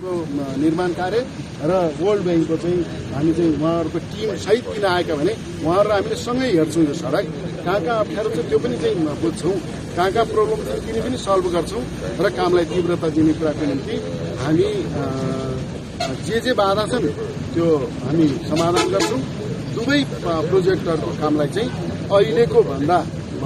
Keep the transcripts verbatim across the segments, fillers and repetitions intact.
को निर्माण कार्य र वर्ल्ड ब्याङ्कको चाहिँ हामी चाहिँ उहाँहरूको टिम सहित किन आएका भने उहाँहरू हामीले सँगै हेर्छौँ यो सडक कहाँ कहाँ अप्ठ्यारो छ त्यो पनि चाहिँ बुझ्छौँ, कहाँ कहाँ प्रब्लम छ तिनी पनि सल्भ गर्छौँ र कामलाई तीव्रता दिने कुराको निम्ति हामी जे जे बाधा छन् त्यो हामी समाधान गर्छौँ। दुवै प्रोजेक्टहरूको कामलाई चाहिँ अहिलेको भन्दा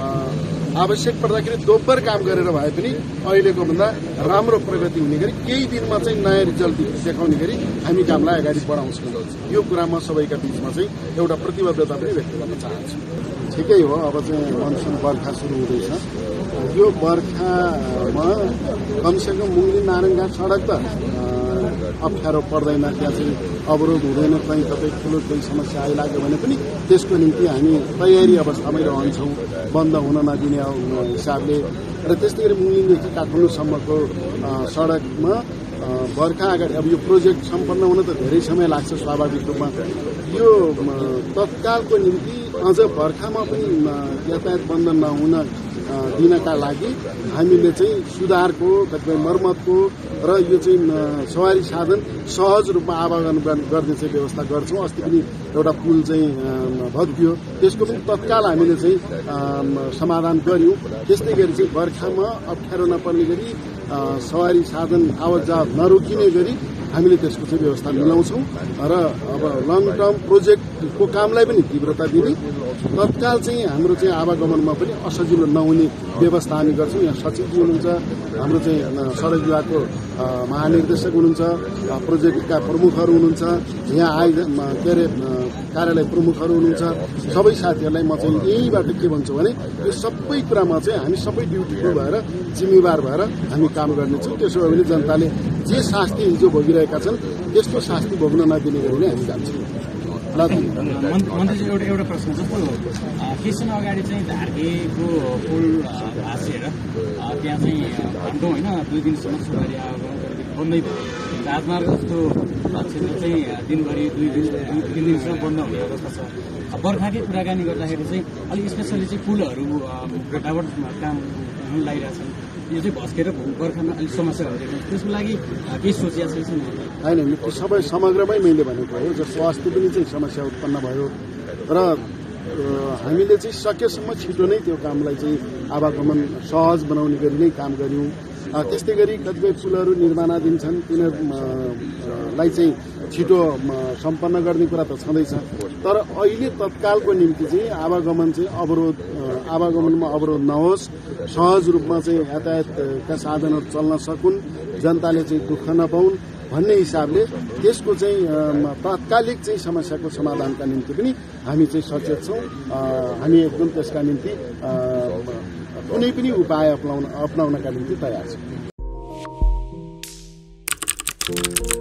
आवश्यक पर्दाखेरि दोब्बर काम गरेर भए पनि अहिलेको भन्दा राम्रो प्रगति हुने गरी केही दिनमा चाहिँ नयाँ रिजल्ट देखाउने गरी हामी कामलाई अगाडि बढाउँछौँ। यो कुरामा सबैका बीचमा चाहिँ एउटा प्रतिबद्धता पनि व्यक्त गर्न चाहन्छु। ठिकै हो, अब चाहिँ मनसुन बर्खा सुरु हुँदैछ। यो बर्खामा कमसेकम मुङ्गी नारायणघाट सडक त अप्ठ्यारो पर्दैन, त्यहाँ चाहिँ अवरोध हुँदैन, कहीँ तपाईँ ठुलो कोही समस्या आइलाग्यो भने पनि त्यसको निम्ति हामी तयारी अवस्थामै रहन्छौँ बन्द हुन नदिने हिसाबले। र त्यस्तै गरी मुङ्गीदेखि काठमाडौँसम्मको सडकमा बर्खा अगाडि अब यो प्रोजेक्ट सम्पन्न हुन त धेरै समय लाग्छ स्वाभाविक रूपमा। यो तत्कालको निम्ति अझ बर्खामा पनि यातायात बन्द नहुन दिनका लागि हामीले चाहिँ सुधारको कतिपय मर्मतको र यो चाहिँ सवारी साधन सहज रूपमा आवागमन गर्ने चाहिँ व्यवस्था गर्छौँ। अस्ति पनि एउटा पुल चाहिँ भत्कियो, त्यसको पनि तत्काल हामीले चाहिँ समाधान गर्यौँ। त्यस्तै गरी चाहिँ बर्खामा अप्ठ्यारो नपर्ने गरी सवारी साधन आवत जावत नरोकिने गरी हामीले त्यसको चाहिँ व्यवस्था मिलाउँछौँ र अब लङ टर्म प्रोजेक्टको कामलाई पनि तीव्रता दिने, तत्काल चाहिँ हाम्रो चाहिँ आवागमनमा पनि असजिलो नहुने व्यवस्था हामी गर्छौँ। यहाँ सचिवजी हुनुहुन्छ, हाम्रो चाहिँ सडक विभागको महानिर्देशक हुनुहुन्छ, प्रोजेक्टका प्रमुखहरू हुनुहुन्छ, यहाँ आइ के अरे कार्यालय प्रमुखहरू हुनुहुन्छ। सबै साथीहरूलाई म चाहिँ यहीबाट के भन्छु भने यो सबै कुरामा चाहिँ हामी सबै ड्युटीफुल भएर जिम्मेवार भएर हामी काम गर्नेछौँ। त्यसो भए पनि जनताले जे शास्ति हिजो भोगिरहेका छन् त्यस्तो शास्ति भोग्न नदिने गरी नै हामी जान्छौँ। मन्त्रीजी एउटा एउटा प्रश्न छ। केही समय अगाडि चाहिँ धार्गेको पुल भाँसिएर त्यहाँ चाहिँ हाम्रो होइन दुई दिनसम्म सवारी आवागमन बन्दै भयो। राजमार्ग जस्तो क्षेत्र चाहिँ दिनभरि दुई दिन तिन दिनसम्म बन्द हुने अवस्था छ। बर्खाकै कुराकानी गर्दाखेरि चाहिँ अलिक स्पेसली चाहिँ पुलहरू भेटावट काम हुन लागिरहेछन्, यो चाहिँ भस्केर बर्खामा अलिक समस्या हुन्छ, त्यसको लागि केही सोचिएको छ? होइन, त्यो सबै समग्रमै मैले भनेको हो। जस्तो अस्ति पनि चाहिँ समस्या उत्पन्न भयो र हामीले चाहिँ सकेसम्म छिटो नै त्यो कामलाई चाहिँ आवागमन सहज बनाउने गरी नै काम गर्यौँ। त्यस्तै गरी कतिपय पुलहरू निर्माणाधीन छन्, तिनीहरूलाई चाहिँ छिटो सम्पन्न गर्ने कुरा त छँदैछ। तर अहिले तत्कालको निम्ति चाहिँ आवागमन चाहिँ अवरोध आवागमनमा अवरोध नहोस्, सहज रूपमा चाहिँ यातायातका साधनहरू चल्न सकुन्, जनताले चाहिँ दुःख नपाउन् भन्ने हिसाबले त्यसको चाहिँ तात्कालिक चाहिँ समस्याको समाधानका निम्ति पनि हामी चाहिँ सचेत छौँ। हामी एकदम त्यसका निम्ति कुनै पनि उपाय अपनाउन अपनाउनका निम्ति तयार छौँ।